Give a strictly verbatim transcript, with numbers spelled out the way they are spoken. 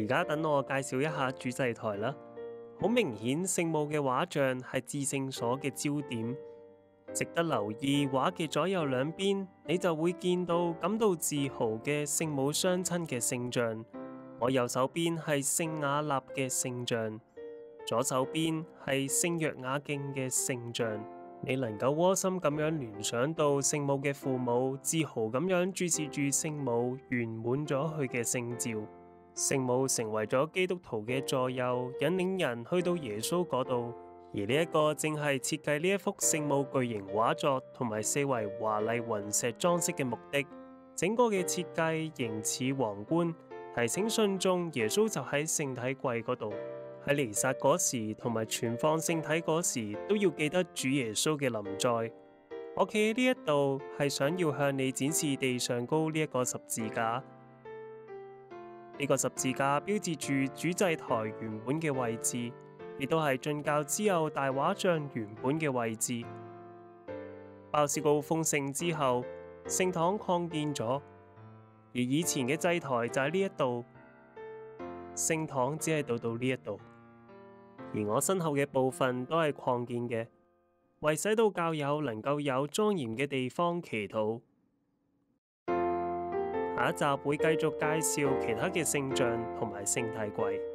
而家等我介紹一下主祭台啦。好明顯，聖母嘅畫像係至聖所嘅焦點。值得留意畫嘅左右兩邊，你就會見到感到自豪嘅聖母雙親嘅聖像。我右手邊係聖雅納嘅聖像，左手邊係聖若雅敬嘅聖像。你能夠窩心咁樣聯想到聖母嘅父母自豪咁樣注視住聖母圓滿咗佢嘅聖召。聖母成為咗基督徒嘅助佑，引領人去到耶穌嗰度。而呢一個正係設計呢一幅聖母巨型畫作同埋四圍華麗雲石裝飾嘅目的。整個嘅設計形似皇冠，提醒信眾耶穌就喺聖體櫃嗰度。喺彌撒嗰時同埋存放聖體嗰時，都要記得主耶穌嘅臨在。我企喺呢一度係想要向你展示地上高呢一個十字架。呢個十字架標誌住主祭台原本嘅位置，亦都係進教之佑大畫像原本嘅位置。鮑思高封聖之後，聖堂擴建咗，而以前嘅祭台就喺呢一度，聖堂只係到到呢一度，而我身後嘅部分都係擴建嘅，為使到教友能夠有莊嚴嘅地方祈禱。下一集會繼續介紹其他嘅聖像同埋聖體櫃。